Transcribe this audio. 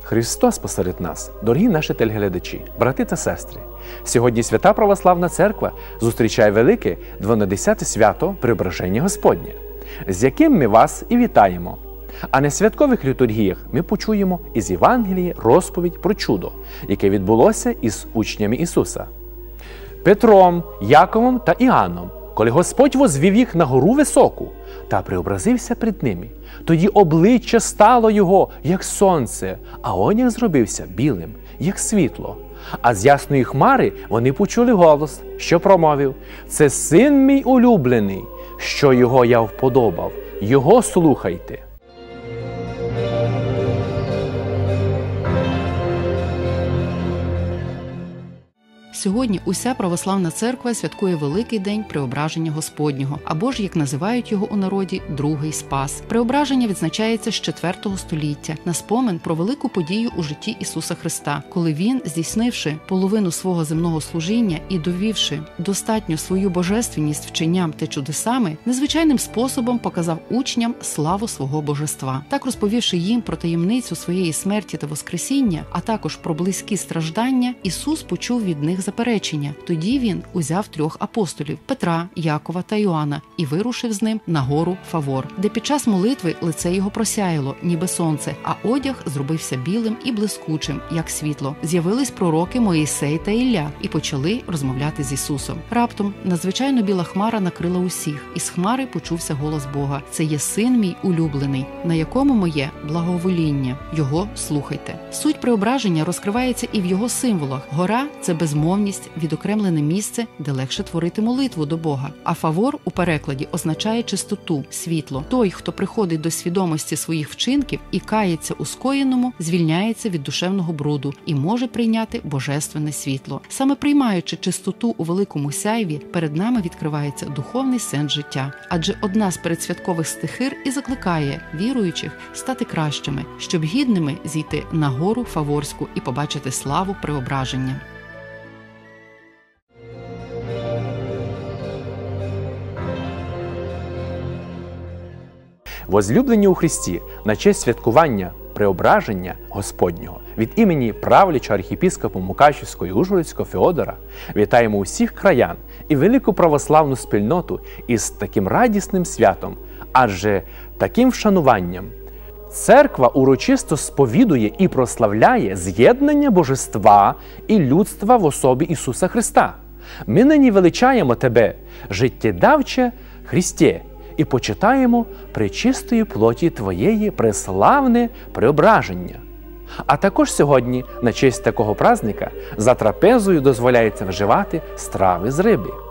Христос посеред нас, дорогі наші телеглядачі, брати та сестри. Сьогодні Свята Православна Церква зустрічає велике 12-те свято Преображення Господнє, з яким ми вас і вітаємо. А на святкових літургіях ми почуємо із Євангелії розповідь про чудо, яке відбулося із учнями Ісуса. Петром, Яковом та Іоанном, коли Господь возвів їх на гору високу та преобразився перед ними, тоді обличчя стало його, як сонце, а одяг зробився білим, як світло. А з ясної хмари вони почули голос, що промовив: «Це син мій улюблений, що його я вподобав, його слухайте». Сьогодні уся православна церква святкує Великий день Преображення Господнього, або ж, як називають його у народі, Другий Спас. Преображення відзначається з IV століття на спомин про велику подію у житті Ісуса Христа, коли Він, здійснивши половину свого земного служіння і довівши достатньо свою божественність вченням та чудесами, незвичайним способом показав учням славу свого божества. Так, розповівши їм про таємницю своєї смерті та воскресіння, а також про близькі страждання, Ісус почув від них заперечення. Тоді він узяв 3 апостолів – Петра, Якова та Іоанна і вирушив з ним на гору Фавор, де під час молитви лице його просяяло, ніби сонце, а одяг зробився білим і блискучим, як світло. З'явились пророки Моїсей та Ілля і почали розмовляти з Ісусом. Раптом надзвичайно біла хмара накрила усіх, і з хмари почувся голос Бога: «Це є син мій улюблений, на якому моє благовоління. Його слухайте». Суть преображення розкривається і в його символах. Гора – це безмовність, відокремлене місце, де легше творити молитву до Бога. А фавор у перекладі означає чистоту, світло. Той, хто приходить до свідомості своїх вчинків і кається у скоєному, звільняється від душевного бруду і може прийняти божественне світло. Саме приймаючи чистоту у великому сяйві, перед нами відкривається духовний сенс життя. Адже одна з передсвяткових стихир і закликає віруючих стати кращими, щоб гідними зійти на гору Фаворську і побачити славу преображення. Возлюблені у Христі, на честь святкування Преображення Господнього від імені правлячого архієпископа Мукачівського і Ужгородського Феодора вітаємо усіх краян і велику православну спільноту із таким радісним святом, адже таким вшануванням Церква урочисто сповідує і прославляє з'єднання божества і людства в особі Ісуса Христа. Ми нині величаємо Тебе, життєдавче Христе, і почитаємо пречистої плоті Твоєї преславне преображення. А також сьогодні, на честь такого праздника, за трапезою дозволяється вживати страви з риби.